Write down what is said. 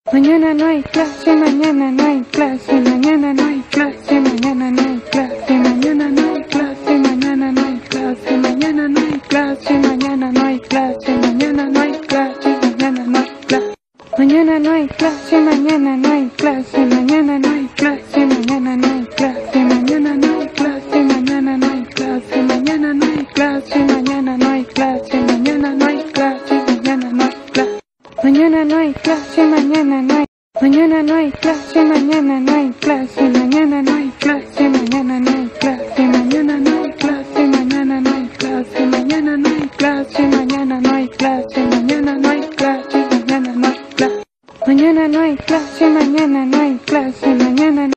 Mañana no hay clase, mañana no hay clase, mañana no hay clase, mañana no hay clase, mañana no hay clase, mañana no hay clase, mañana no hay clase, mañana no hay clase, mañana no hay clase, mañana no hay clase. Mañana no hay clase, mañana no hay clase, mañana no hay clase, mañana no hay clase, mañana no hay clase, mañana no hay clase, mañana no hay clase, mañana no hay clase, mañana no hay clase, mañana no hay clase. Mañana no hay clase, mañana no hay, mañana no hay clase, mañana no hay clase, mañana no hay